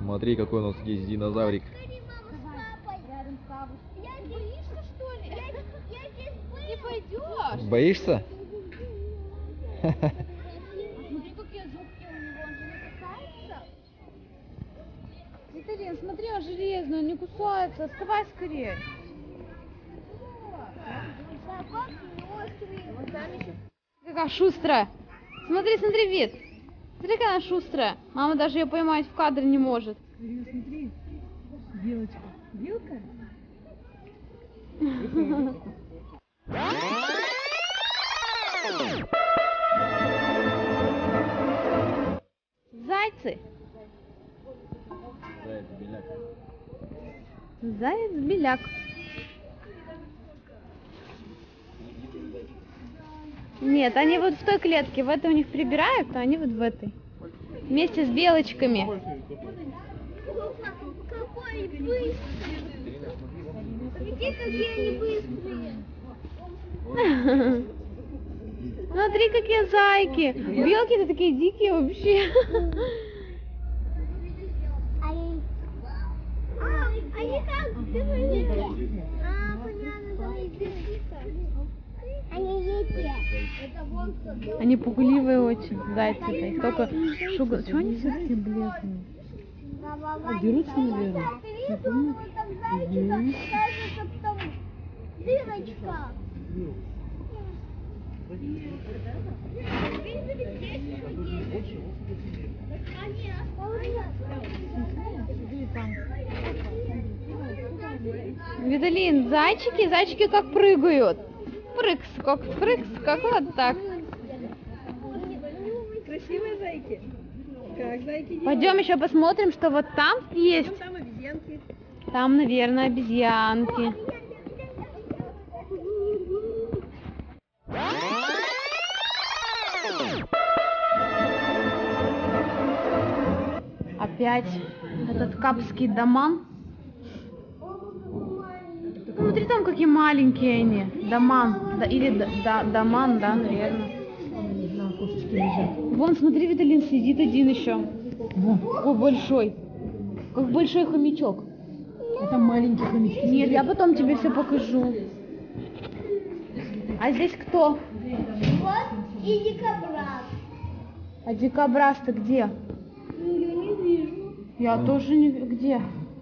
Смотри, какой у нас есть динозаврик. Ты боишься, что ли? Не пойдешь? Боишься? Смотри, какие зубки у него, он же не кусается. Виталин, смотри, он железный, он не кусается. Вставай скорее. Какая шустрая. Смотри, смотри, вид. Смотри, какая она шустрая. Мама даже ее поймать в кадре не может. Смотри, белочка. Белка? Зайцы. Заяц-беляк. Заяц-беляк. Нет, они вот в той клетке, в этой у них прибирают, а они вот в этой. Вместе с белочками. Какой быстрый! Смотри, какие они быстрые! Смотри, какие зайки. Белки-то такие дикие вообще. Они как дикие. Понятно, они эти. Это вон кто. Они пугливые очень, зайцы-то. Их только шугают. Чего они все такие бледные? Дерутся, наверное. Дырочка. Виталин, зайчики как прыгают. Прыкс, как вот так. Красивые зайки. Как зайки делают? Пойдем еще посмотрим, что вот там есть. Там обезьянки. Там, наверное, обезьянки. Опять этот капский доман. Смотри, там какие маленькие они. Доман. Да, или доман, да, наверное. На косточке лежат. Вон, смотри, Виталин, сидит один еще. Вон. Какой большой. Как большой хомячок. Это маленький хомячки. Нет, я потом тебе все покажу. А здесь кто? Вот и дикобраз. А дикобраз-то где? Ну, я не вижу. Я тоже не... Где?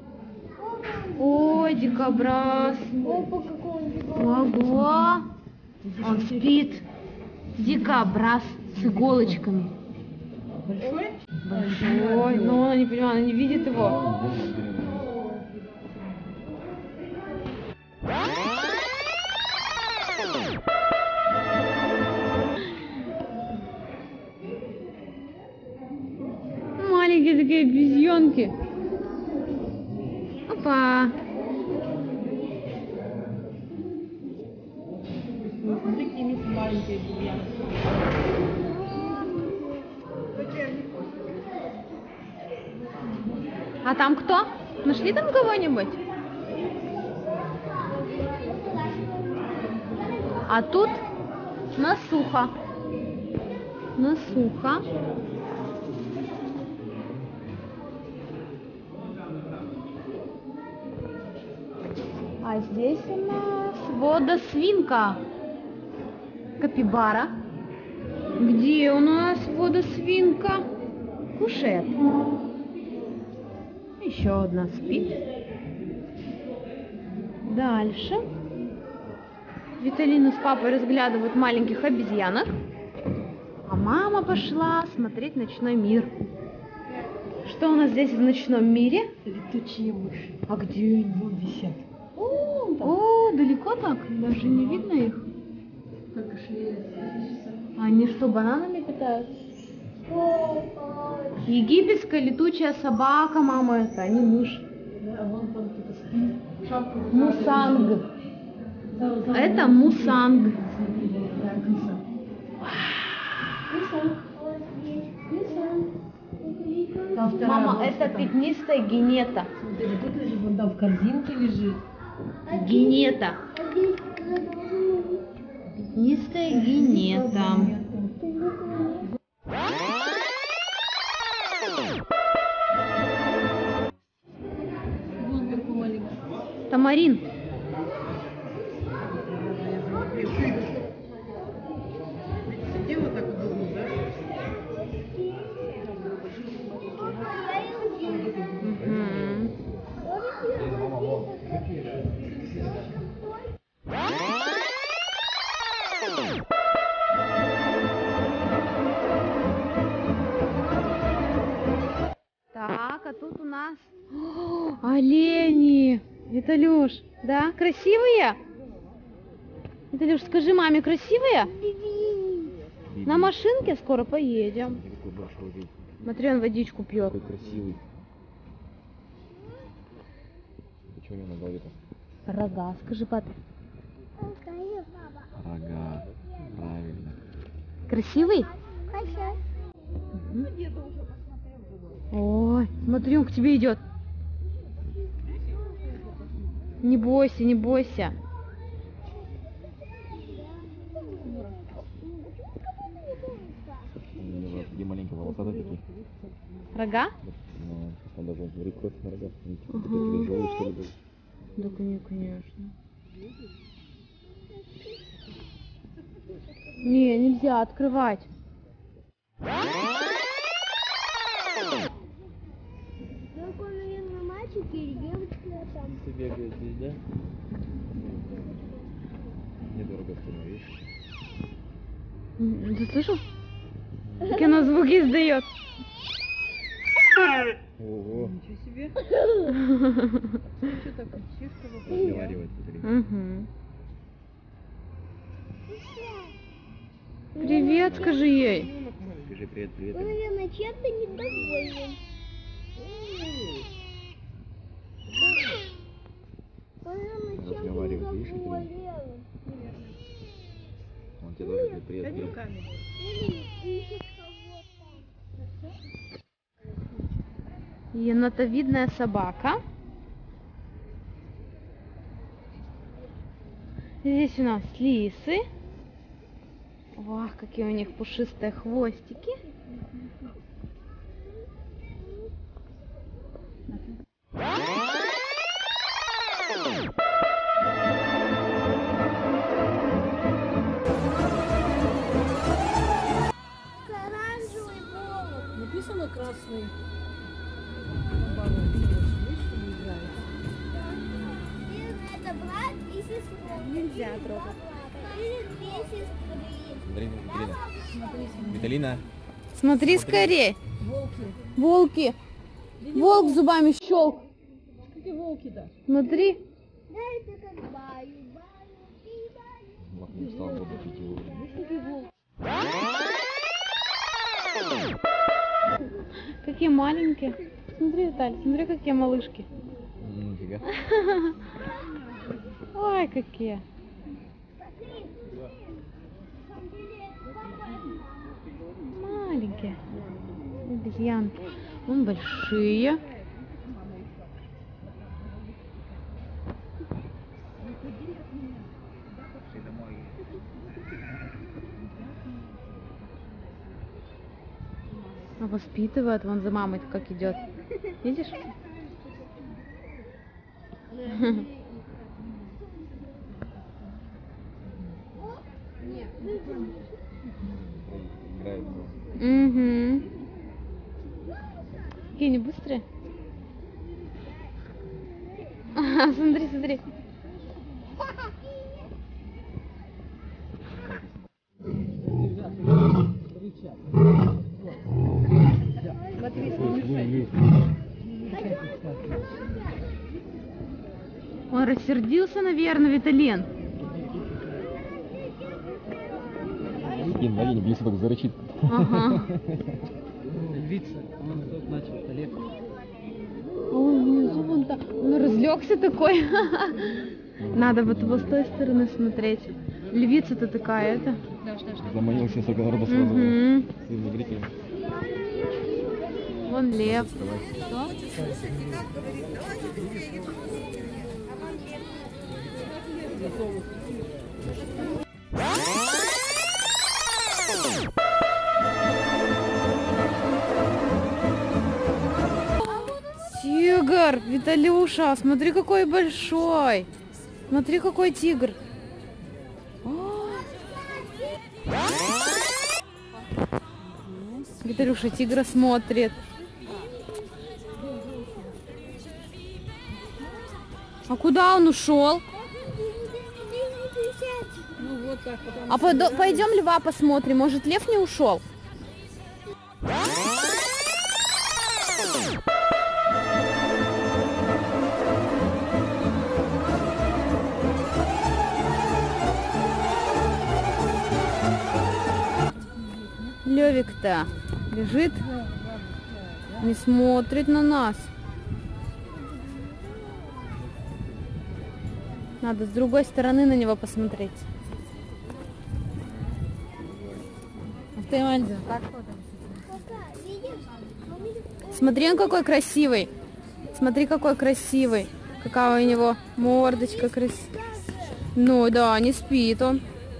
Ой, дикобраз. Опа, какой он дикобраз. Ого. Он спит. Дикобраз с иголочками. Большой? Большой. Но она не понимает, она не видит его. Маленькие такие обезьянки. Опа. Смотри, какие маленькие обезьянки. А там кто? Нашли там кого-нибудь? А тут насуха. Насуха. А здесь у нас водосвинка. Капибара. Где у нас водосвинка? Кушает. Еще одна спит. Дальше. Виталина с папой разглядывают маленьких обезьянок. А мама пошла смотреть ночной мир. Что у нас здесь в ночном мире? Летучие мыши. А где они? Вон висят. О, далеко так? Даже не видно их. Только шевелятся. Они что, бананами питаются? Египетская летучая собака, мама, это, а не мышь. А вон там кто-то спит. Шапку. Мусанг. Это мусанг. Там вторая Мама, мышка это там. пятнистая генета. Смотри, тут лежит, вон там в корзинке лежит. Генета. Пятнистая генета. Катамарин. Где вот так удобно, да? Мгм. Так, а тут у нас олени. Виталюш, да? Красивые? Виталюш, скажи маме, красивые? На машинке скоро поедем. Какой большой вид. Смотри, он водичку пьет. Какой красивый. И что у него на голове-то? Рога, скажи, пап. Рога. Правильно. Красивый? Ой, смотри, он к тебе идет. Не бойся, не бойся. У него такие маленькие волосатые такие. Рога? Ну, он даже говорит, кровь на рогах. Они типа Ага. такие тяжелые, что ли, были. Да, конечно. Не, нельзя открывать. Какой, наверное, мальчик или девочка там? Ты бегаешь здесь, да? Недорого остановишь. Ты слышал? Как она звуки издает. Ого. Ничего себе. Что такое? Чешка Разговаривать, смотри. Угу. Привет, скажи ей. Скажи привет, привет. Он, наверное, чем-то недоволен. Он, наверное, чем-то Разговаривает, видишь, это? недоволен. Он тебе тоже говорит привет, Пять привет. руками. Или ищет кого-то. Енотовидная собака. Здесь у нас лисы. Вах, какие у них пушистые хвостики. Оранжевый голубь. Написано красный. Барон, видишь, что не нравится. Это брат и сестра. Нельзя трогать. Или две сестры. Виталина. Виталина. Смотри скорее. Волки. Волки. Волк зубами щелк. Какие волки-то? Смотри. Да, это как баю, и баю. Лох не стал воду пить его. Какие маленькие. Смотри, Виталий, смотри, какие малышки. Нифига. Ой, какие. Маленькие. Обезьянки. Вон большие. А воспитывает, вон за мамой как идет. Видишь? Играет. Угу. Какие они быстрые? Ага, смотри, смотри. Он рассердился, наверное, Виталин. Скин на линии, близко так зарычит. Ага. Львица. Он тут начал Олег. Ой, внизу вон там. Он разлегся такой. Надо вот его с той стороны смотреть. Львица-то такая, это. Заманился, сколько народу сразу. Угу. Сильно зрителям. Вон лев. Что? Тигр! Виталюша, смотри, какой большой! Смотри, какой тигр! О! Виталюша тигра смотрит. А куда он ушел? Ну вот так, потом... А пойдем льва посмотрим. Может, лев не ушел? Левик-то лежит, не смотрит на нас. Надо с другой стороны на него посмотреть. Ты, Мальдин, Смотри, он какой красивый. Смотри, какой красивый. Какая у него мордочка красивая. Ну да, не спит он.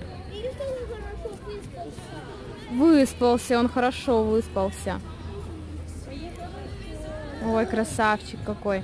Выспался, он хорошо выспался. Ой, красавчик какой.